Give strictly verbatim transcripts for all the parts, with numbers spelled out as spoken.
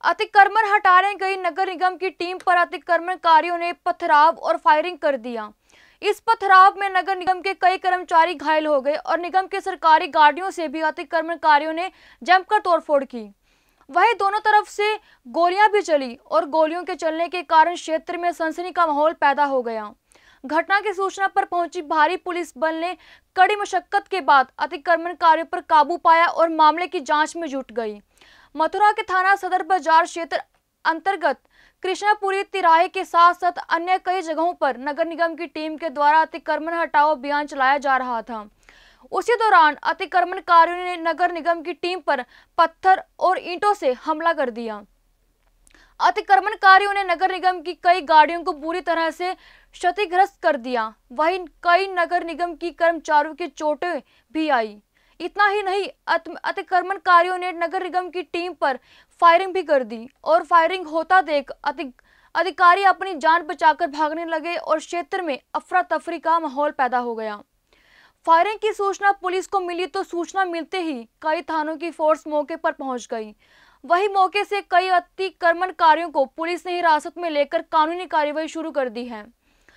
अतिक्रमण हटाने गई नगर निगम की टीम पर अतिक्रमणकारियों ने पथराव और फायरिंग कर दिया। इस पथराव में नगर निगम के कई कर्मचारी घायल हो गए और निगम के सरकारी गाड़ियों से भी अतिक्रमणकारियों ने जमकर तोड़फोड़ की। वहीं दोनों तरफ से गोलियां भी चली और गोलियों के चलने के कारण क्षेत्र में सनसनी का माहौल पैदा हो गया। घटना की सूचना पर पहुंची भारी पुलिस बल ने कड़ी मशक्कत के बाद अतिक्रमणकारियों पर काबू पाया और मामले की जांच में जुट गई। मथुरा के थाना सदर बाजार क्षेत्र अंतर्गत कृष्णापुरी तिराहे के साथ साथ अन्य कई जगहों पर नगर निगम की टीम के द्वारा अतिक्रमण हटाओ अभियान चलाया जा रहा था। उसी दौरान अतिक्रमणकारियों ने नगर निगम की टीम पर पत्थर और ईंटों से हमला कर दिया। अतिक्रमणकारियों ने नगर निगम की कई गाड़ियों को बुरी तरह से क्षतिग्रस्त कर दिया। वहीं कई नगर निगम की कर्मचारियों की चोटें भी आई। इतना ही नहीं, अतिक्रमणकारियों ने नगर निगम की टीम पर फायरिंग भी कर दी और फायरिंग होता देख अधिकारी अपनी जान बचाकर भागने लगे और क्षेत्र में अफरा तफरी का माहौल पैदा हो गया। फायरिंग की सूचना पुलिस को मिली तो सूचना मिलते ही कई थानों की फोर्स मौके पर पहुंच गई। वहीं मौके से कई अतिक्रमणकारियों को पुलिस ने हिरासत में लेकर कानूनी कार्रवाई शुरू कर दी है।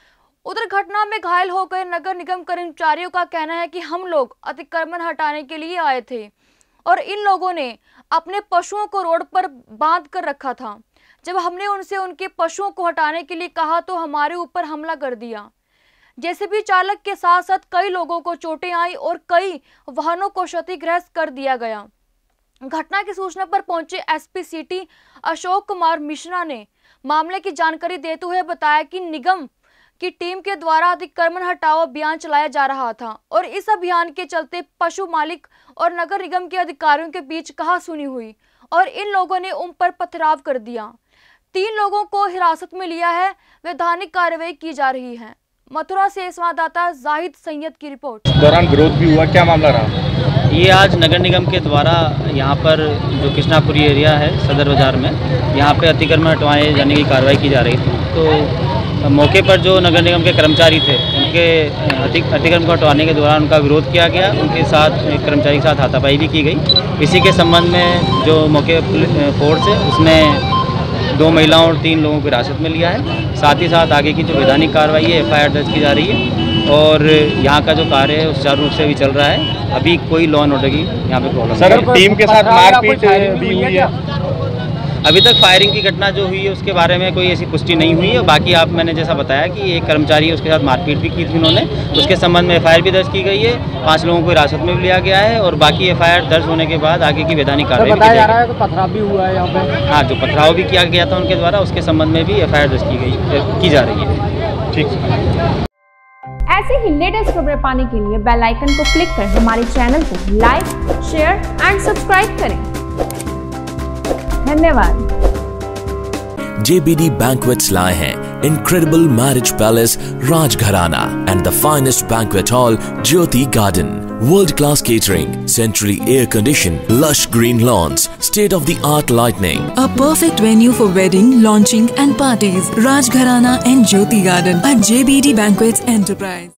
उधर घटना में घायल हो गए नगर निगम कर्मचारियों का कहना है कि हम लोग अतिक्रमण हटाने के लिए आए थे और इन लोगों ने अपने पशुओं को रोड पर बांध कर रखा था। जब हमने उनसे उनके पशुओं को हटाने के लिए कहा तो हमारे ऊपर हमला कर दिया। जेसीबी चालक के साथ साथ कई लोगों को चोटें आई और कई वाहनों को क्षतिग्रस्त कर दिया गया। घटना की सूचना पर पहुंचे एसपी सिटी अशोक कुमार मिश्रा ने मामले की जानकारी देते हुए बताया कि निगम की टीम के द्वारा अतिक्रमण हटाओ अभियान चलाया जा रहा था और इस अभियान के चलते पशु मालिक और नगर निगम के अधिकारियों के बीच कहासुनी हुई और इन लोगों ने उन पर पथराव कर दिया। तीन लोगों को हिरासत में लिया है। वैधानिक कार्रवाई की जा रही है। मथुरा से संवाददाता जाहिद सैयद की रिपोर्ट। दौरान विरोध भी हुआ, क्या मामला रहा? ये आज नगर निगम के द्वारा यहाँ पर जो कृष्णापुरी एरिया है सदर बाजार में, यहाँ पे अतिक्रमण हटवाए जाने की कार्रवाई की जा रही थी। तो मौके पर जो नगर निगम के कर्मचारी थे उनके अतिक्रमण को हटवाने के दौरान उनका विरोध किया गया। उनके साथ कर्मचारी के साथ हाथापाई भी की गई। इसी के संबंध में जो मौके फोर्स है उसने दो महिलाओं और तीन लोगों को हिरासत में लिया है। साथ ही साथ आगे की जो वैधानिक कार्रवाई है एफ आई आर दर्ज की जा रही है और यहाँ का जो कार्य है वो सुचारू रूप से भी चल रहा है। अभी कोई लॉ एंड ऑर्डर की यहाँ पे प्रॉब्लम सर, टीम के साथ मारपीट भी हुई है। अभी तक फायरिंग की घटना जो हुई है उसके बारे में कोई ऐसी पुष्टि नहीं हुई है। बाकी आप मैंने जैसा बताया कि एक कर्मचारी है उसके साथ मारपीट भी की थी उन्होंने, उसके संबंध में एफ आई आर भी दर्ज की गई है। पांच लोगों को हिरासत में भी लिया गया है और बाकी एफ आई आर दर्ज होने के बाद आगे की वैधानिक कार्रवाई बताया जा रहा है। तो पथराव भी हुआ है यहाँ पे। हाँ, जो पथराव भी किया गया था उनके द्वारा, उसके संबंध में भी एफ आई आर दर्ज की गई की जा रही है। ठीक। ऐसे ही लेटेस्ट खबरें पाने के लिए बेल आइकन को क्लिक कर हमारे चैनल को लाइक, शेयर एंड सब्सक्राइब करें। धन्यवाद। J B D Banquets लाए हैं Incredible Marriage Palace Rajgharana and the finest banquet hall Jyoti Garden. World-class catering, centrally air-conditioned, lush green lawns, state-of-the-art lighting. A perfect venue for wedding, launching and parties. Rajgharana and Jyoti Garden at J B D Banquets Enterprise.